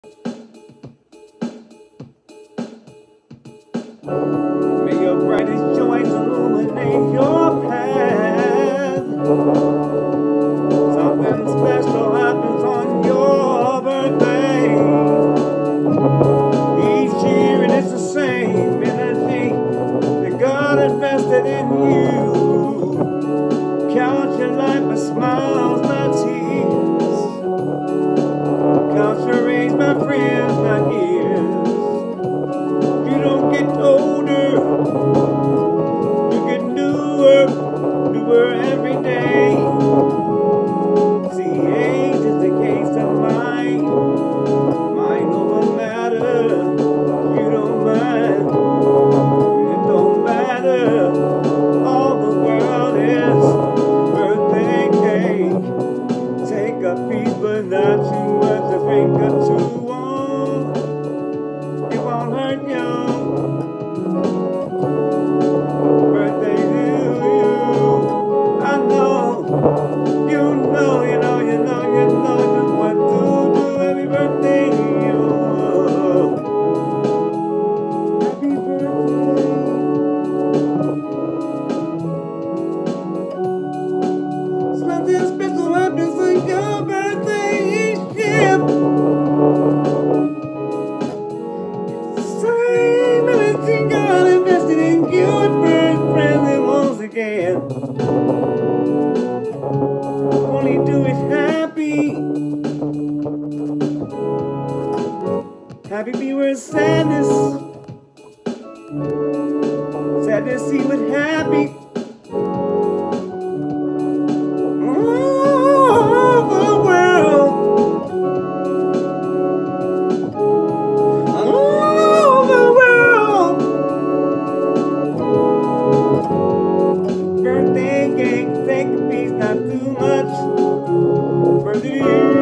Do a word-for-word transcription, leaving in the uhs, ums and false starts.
May your brightest joys illuminate your path. Something special happens on your birthday. Each year and it's the same energy that God invested in you. Count your life by smiles, not tears. Count your age, my friends, not years. You don't get older, you get newer, newer every day. See, age is the case of mind, mind over matter. You don't mind, it don't matter. All the world is birthday cake. Take a piece, but not too much. A drink or two won't, it won't hurt you. Birthday to you. I know, you know, you know, you know, you know just what to do. Happy birthday to you. Happy birthday. Something special happens on your birthday each year. Same energy God invested in you at first present once again. Only do it happy. Happy be where sadness. Sadness see with happy. All the world. All the world. Birthday cake, take a piece, not too much. Birthday.